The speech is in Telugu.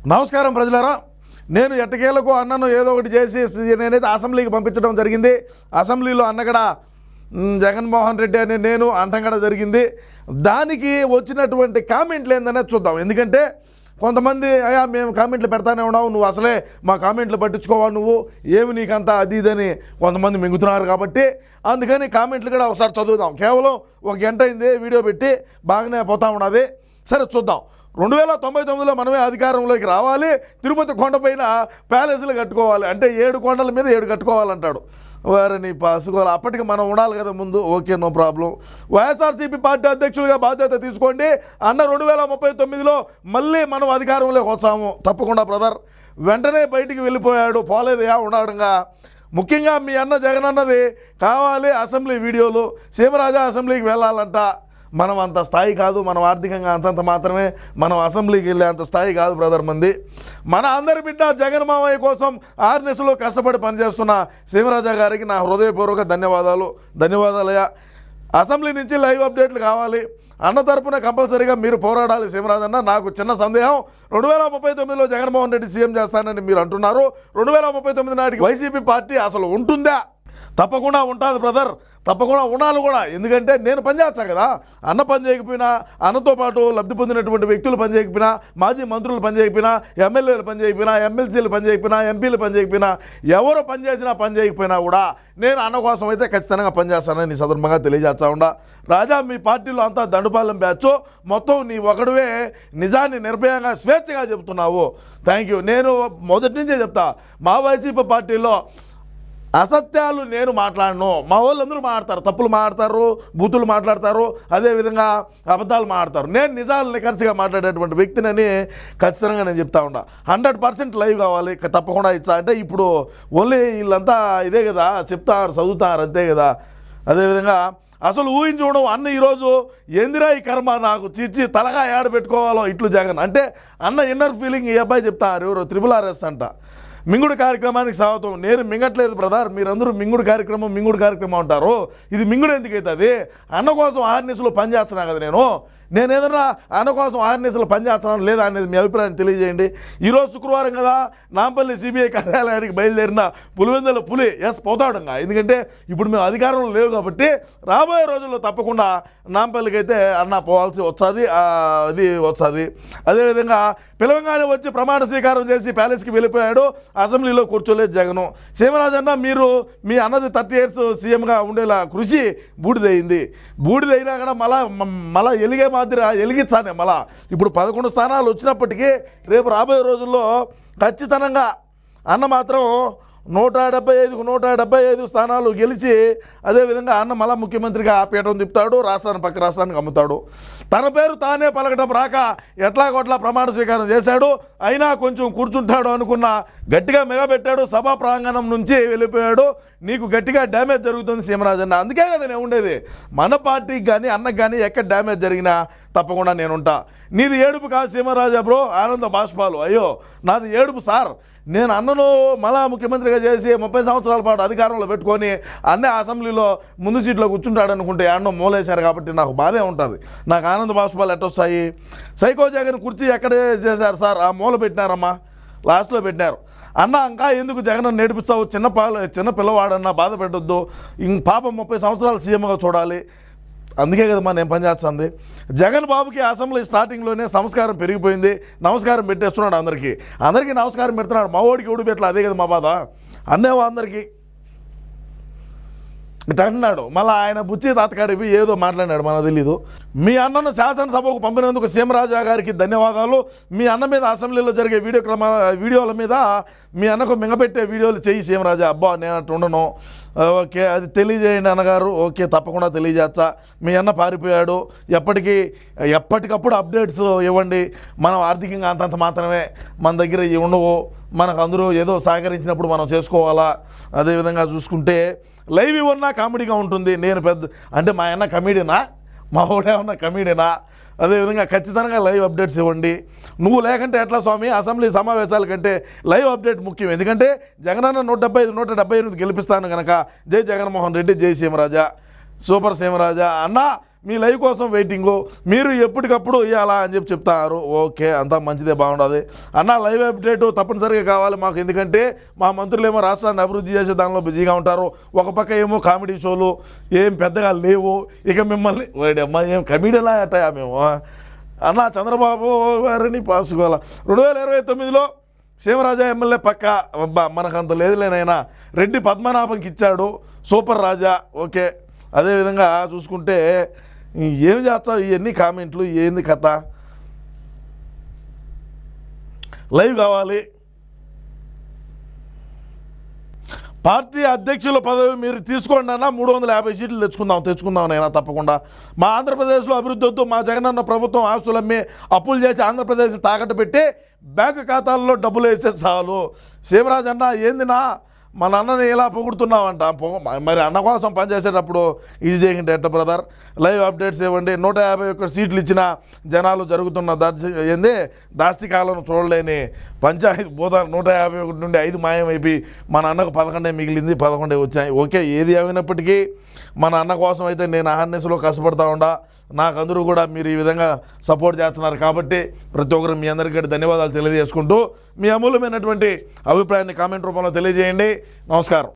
నమస్కారం ప్రజలారా, నేను ఎట్టకేలకు అన్నను ఏదో ఒకటి చేసి నేనైతే అసెంబ్లీకి పంపించడం జరిగింది. అసెంబ్లీలో అన్నగడ జగన్మోహన్ రెడ్డి అని నేను అంటంగడ జరిగింది. దానికి వచ్చినటువంటి కామెంట్లు ఏందనేది చూద్దాం. ఎందుకంటే కొంతమంది అయ్యా మేము కామెంట్లు పెడతానే ఉన్నావు, నువ్వు అసలే మా కామెంట్లు పట్టించుకోవాలి, నువ్వు ఏమి నీకంతా అది ఇదని కొంతమంది మింగుతున్నారు. కాబట్టి అందుకని కామెంట్లు కూడా ఒకసారి చదువుదాం. కేవలం ఒక గంట అయింది వీడియో పెట్టి, బాగానే పోతా ఉన్నది. సరే చూద్దాం. 2099లో మనమే అధికారంలోకి రావాలి, తిరుపతి కొండపైన ప్యాలెస్లు కట్టుకోవాలి, అంటే 7 కొండల మీద 7 కట్టుకోవాలంటాడు. వారిని పాసుకోవాలి. అప్పటికి మనం ఉండాలి కదా ముందు. Okay, no problem. YSRCP party అధ్యక్షులుగా బాధ్యత తీసుకోండి అన్న. 2039లో మళ్ళీ మనం అధికారంలోకి వచ్చాము తప్పకుండా బ్రదర్. వెంటనే బయటికి వెళ్ళిపోయాడు, పోలేదయా ఉన్నాడుగా. ముఖ్యంగా మీ అన్న జగన్ అన్నది కావాలి అసెంబ్లీ వీడియోలు. సీమరాజా అసెంబ్లీకి వెళ్ళాలంట. మనం అంత స్థాయి కాదు, మనం ఆర్థికంగా అంతంత మాత్రమే, మనం అసెంబ్లీకి వెళ్ళే అంత స్థాయి కాదు బ్రదర్ మంది. మన అందరి బిడ్డ జగన్ మామయ్య కోసం ఆర్నెస్లో కష్టపడి పనిచేస్తున్న సీమరాజా గారికి నా హృదయపూర్వక ధన్యవాదాలయ్యా. అసెంబ్లీ నుంచి లైవ్ అప్డేట్లు కావాలి అన్న తరపున కంపల్సరీగా మీరు పోరాడాలి సీమరాజన్న. నాకు చిన్న సందేహం, 2039లో జగన్మోహన్ రెడ్డి సీఎం చేస్తానని మీరు అంటున్నారు. 2039 నాటికి వైసీపీ పార్టీ అసలు ఉంటుందా? తప్పకుండా ఉంటుంది బ్రదర్, తప్పకుండా ఉండాలి కూడా. ఎందుకంటే నేను పనిచేస్తాను కదా. అన్న పని చేయకపోయినా, అన్నతో పాటు లబ్ధి పొందినటువంటి వ్యక్తులు పని చేయకపోయినా, మాజీ మంత్రులు పని చేయకపోయినా, ఎమ్మెల్యేలు పని చేయకపోయినా, ఎమ్మెల్సీలు పని చేయకపోయినా, ఎంపీలు పని చేయకపోయినా, ఎవరు పని చేసినా పని చేయకపోయినా కూడా నేను అన్న కోసం అయితే ఖచ్చితంగా పనిచేస్తానని సందర్భంగా తెలియజేస్తా ఉండా. రాజా, మీ పార్టీలో అంతా దండుపాలెం బ్యాచ్, మొత్తం నీ ఒకడివే నిజాన్ని నిర్భయంగా స్వేచ్ఛగా చెబుతున్నావు. Thank you. నేను మొదటి నుంచే చెప్తా, మా వైసీపీ పార్టీలో అసత్యాలు నేను మాట్లాడను. మా వాళ్ళందరూ మాట్లాడతారు, తప్పులు మాట్లాడతారు, బూతులు మాట్లాడతారు, అదేవిధంగా అబద్ధాలు మాట్లాడతారు. నేను నిజాలు నికర్సిగా మాట్లాడేటువంటి వ్యక్తినని ఖచ్చితంగా నేను చెప్తా ఉన్నా. 100% లైవ్ కావాలి, తప్పకుండా ఇచ్చా. అంటే ఇప్పుడు ఓన్లీ వీళ్ళంతా ఇదే కదా చెప్తారు, చదువుతారు అంతే కదా. అదేవిధంగా అసలు ఊహించుకోవడం అన్న ఈరోజు ఏందిరా ఈ కర్మ, నాకు చిచ్చి తలగా ఏడ పెట్టుకోవాలో ఇట్లు జగన్ అంటే అన్న ఇన్నర్ ఫీలింగ్. ఈ అబ్బాయి చెప్తారు, ఎవరు RRRS అంట. మింగుడు కార్యక్రమానికి స్వాగతం. నేను మింగట్లేదు బ్రదర్, మీరందరూ మింగుడు కార్యక్రమం అంటారు. ఇది మింగుడు ఎందుకు అవుతుంది? అన్న కోసం ఆర్నెస్లో పనిచేస్తున్నా కదా నేను ఏదన్నా అన్న కోసం ఆర్నెస్లో పనిచేస్తున్నాను లేదా అనేది మీ అభిప్రాయం తెలియజేయండి. ఈరోజు శుక్రవారం కదా, నాంపల్లి CBI కార్యాలయానికి బయలుదేరిన పులివెందుల పులి పోతాడుగా. ఎందుకంటే ఇప్పుడు మేము అధికారంలో లేవు కాబట్టి రాబోయే రోజుల్లో తప్పకుండా నాంపల్లికి అయితే అన్న పోవాల్సి వస్తుంది, అది వస్తుంది. అదేవిధంగా పిలవంగానే వచ్చి ప్రమాణ స్వీకారం చేసి ప్యాలెస్కి వెళ్ళిపోయాడు, అసెంబ్లీలో కూర్చోలేదు జగను. సీమరాజన్న, మీరు మీ అన్నది 30 years సీఎంగా ఉండేలా కృషి బూడిదైనా కూడా మళ్ళా ఎలిగే మాదిరి ఎలిగించానే. మళ్ళా ఇప్పుడు 11 స్థానాలు వచ్చినప్పటికీ రేపు రాబోయే రోజుల్లో ఖచ్చితంగా అన్న మాత్రం 175 స్థానాలు గెలిచి, అదేవిధంగా అన్న మళ్ళా ముఖ్యమంత్రిగా పీఠం తిప్పుతాడు, పక్క రాష్ట్రానికి అమ్ముతాడు. తన పేరు తానే పలకటం రాక ఎట్లాగొట్లా ప్రమాణ స్వీకారం చేశాడు. అయినా కొంచెం కూర్చుంటాడు అనుకున్న గట్టిగా మెగబెట్టాడు, సభా ప్రాంగణం నుంచి వెళ్ళిపోయాడు. నీకు గట్టిగా డ్యామేజ్ జరుగుతుంది సీమరాజన్న. అందుకే కదా నేను ఉండేది. మన పార్టీకి కానీ అన్నకు కానీ ఎక్కడ డ్యామేజ్ జరిగినా తప్పకుండా నేనుంటా. నీది ఏడుపు కాదు సీమరాజా బ్రో, ఆనంద బాష్పాలు. అయ్యో నాది ఏడుపు సార్. నేను అన్నను మళ్ళా ముఖ్యమంత్రిగా చేసి 30 సంవత్సరాల పాటు అధికారంలో పెట్టుకొని అన్నే అసెంబ్లీలో ముందు సీట్లో కూర్చుంటాడు అనుకుంటే అన్న మూలేశారు కాబట్టి నాకు బాధే ఉంటుంది. నాకు ఆనంద బాష్పాలు ఎట్టొస్తాయి? సైకో జగన్ కుర్చీ ఎక్కడ చేశారు సార్? ఆ మూల పెట్టినారమ్మా, లాస్ట్లో పెట్టినారు. అన్న ఇంకా ఎందుకు జగన్ నేర్పిస్తావు? చిన్న పిల్లవాడన్నా బాధ పెట్టొద్దు, పాపం 30 సంవత్సరాలు సీఎంగా చూడాలి. అందుకే కదమ్మా నేను పనిచేస్తుంది. జగన్ బాబుకి అసెంబ్లీ స్టార్టింగ్లోనే సంస్కారం పెరిగిపోయింది, నమస్కారం పెట్టేస్తున్నాడు అందరికీ నమస్కారం పెడుతున్నాడు. మా ఓడికి ఎవడు పెట్టలే, అదే కదా మా బాధ. అన్నేవో అందరికీ ఇట్లా అంటున్నాడు. మళ్ళీ ఆయన బుచ్చి తాతకాడివి ఏదో మాట్లాడినాడు, మనకు తెలీదు. మీ అన్నను శాసనసభకు పంపినందుకు సీమరాజా గారికి ధన్యవాదాలు. మీ అన్న మీద అసెంబ్లీలో జరిగే వీడియోల మీద మీ అన్నకు మింగపెట్టే వీడియోలు చెయ్యి సీమరాజా. అబ్బా నేను అట్టు ఉండను. ఓకే, అది తెలియజేయండి అన్నగారు. ఓకే, తప్పకుండా తెలియజేస్తా. మీ అన్న పారిపోయాడు, ఎప్పటికప్పుడు అప్డేట్స్ ఇవ్వండి. మనం ఆర్థికంగా అంతంత మాత్రమే, మన దగ్గర ఉండవు. మనకు అందరూ ఏదో సహకరించినప్పుడు మనం చేసుకోవాలా. అదేవిధంగా చూసుకుంటే లైవ్ ఇవ్వన్నా కామెడీగా ఉంటుంది. నేను అంటే మా అన్న కమెడీనా, మా ఓడేమన్నా కమెడీనా? అదేవిధంగా ఖచ్చితంగా లైవ్ అప్డేట్స్ ఇవ్వండి. నువ్వు లేకంటే ఎట్లా స్వామి? అసెంబ్లీ సమావేశాల కంటే లైవ్ అప్డేట్ ముఖ్యం. ఎందుకంటే జగనన్న 175, 178 గెలిపిస్తాను కనుక. జై జగన్మోహన్ రెడ్డి, జై సీమరాజా, సూపర్ సీమరాజా. అన్న మీ లైవ్ కోసం వెయిటింగు, మీరు ఎప్పటికప్పుడు ఇవ్వాలా అని చెప్తారు. ఓకే, అంతా మంచిదే, బాగుండదు అన్న. లైవ్ అప్డేటు తప్పనిసరిగా కావాలి మాకు, ఎందుకంటే మా మంత్రులు ఏమో రాష్ట్రాన్ని అభివృద్ధి చేసే దానిలో బిజీగా ఉంటారు. ఒక పక్క ఏమో కామెడీ షోలు ఏం పెద్దగా లేవు. ఇక మిమ్మల్ని అమ్మాయి ఏం కమెడీలా అట్టాయా మేము అన్న. చంద్రబాబు గారిని పాసుకోవాలా. 2029లో సీమరాజా ఎమ్మెల్యే పక్క మనకంత లేదులేనైనా. రెడ్డి పద్మనాభంకి ఇచ్చాడు, సూపర్ రాజా. ఓకే, అదేవిధంగా చూసుకుంటే ఏం చేస్తావు, ఇవన్నీ కామెంట్లు ఏంది కథ. లైవ్ కావాలి. పార్టీ అధ్యక్షుల పదవి మీరు తీసుకోండి అన్న, 350 సీట్లు తెచ్చుకుందాం నైనా తప్పకుండా. మా ఆంధ్రప్రదేశ్లో అభివృద్ధి వద్దు, మా జగనన్న ప్రభుత్వం ఆస్తులమ్మి అప్పులు చేసి ఆంధ్రప్రదేశ్ తాకట్టు పెట్టి బ్యాంకు ఖాతాల్లో డబ్బులు వేసే చాలు. సీమరాజ్ అన్న ఏందినా మా నాన్నని ఇలా పొగుడుతున్నావంట. మరి అన్న కోసం పనిచేసేటప్పుడు ఇది చేయకండి ఎట్ట బ్రదర్. లైవ్ అప్డేట్స్ ఇవ్వండి. 151 సీట్లు ఇచ్చిన జనాలు జరుగుతున్న దాష్టికాలను చూడలేని పంచాయతీ బోధ 151 నుండి 5 మాయమైపోయి మన అన్నకు 11 మిగిలింది, 11 వచ్చాయి. ఓకే, ఏది ఏమైనప్పటికీ మన అన్న కోసం అయితే నేను అహర్నిశలో కష్టపడతా ఉండా. నాకు అందరూ కూడా మీరు ఈ విధంగా సపోర్ట్ చేస్తున్నారు కాబట్టి ప్రతి ఒక్కరు మీ అందరికీ ధన్యవాదాలు తెలియజేసుకుంటూ మీ అమూల్యమైనటువంటి అభిప్రాయాన్ని కామెంట్ రూపంలో తెలియజేయండి. నమస్కారం.